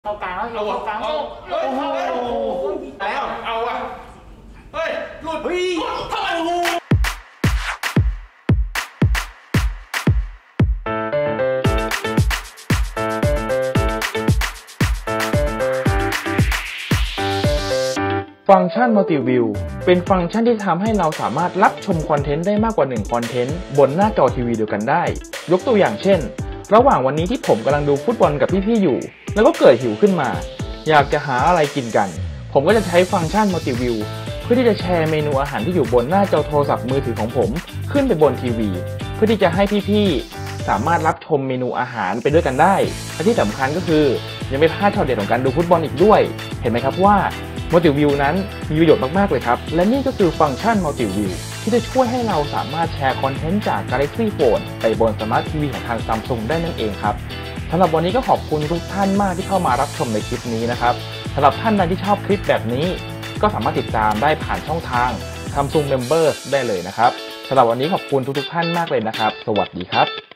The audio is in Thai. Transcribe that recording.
เข้ากลางแล้วเข้ากลางโอ้โหแล้วเอาอะเฮ้ยหลุดทำไมฟังก์ชัน Multi View เป็นฟังก์ชันที่ทำให้เราสามารถรับชมคอนเทนต์ได้มากกว่า1คอนเทนต์บนหน้าจอทีวีเดียวกันได้ยกตัวอย่างเช่นระหว่างวันนี้ที่ผมกำลังดูฟุตบอลกับพี่ๆอยู่แล้วก็เกิดหิวขึ้นมาอยากจะหาอะไรกินกันผมก็จะใช้ฟังก์ชัน Multi View เพื่อที่จะแชร์เมนูอาหารที่อยู่บนหน้าจอโทรศัพท์มือถือของผมขึ้นไปบนทีวีเพื่อที่จะให้พี่ๆสามารถรับชมเมนูอาหารไปด้วยกันได้และที่สำคัญก็คือยังไม่พลาดช็อตเด็ดของการดูฟุตบอลอีกด้วยเห็นไหมครับว่าMulti View นั้นมีประโยชน์มากๆเลยครับและนี่ก็คือฟังก์ชัน Multi View ที่จะช่วยให้เราสามารถแชร์คอนเทนต์จาก Galaxy Phone ไปบน Smart TV ของทาง Samsung ได้นั่นเองครับสำหรับวันนี้ก็ขอบคุณทุกท่านมากที่เข้ามารับชมในคลิปนี้นะครับสำหรับท่านใดที่ชอบคลิปแบบนี้ก็สามารถติดตามได้ผ่านช่องทาง Samsung Members ได้เลยนะครับสำหรับวันนี้ขอบคุณทุกท่านมากเลยนะครับสวัสดีครับ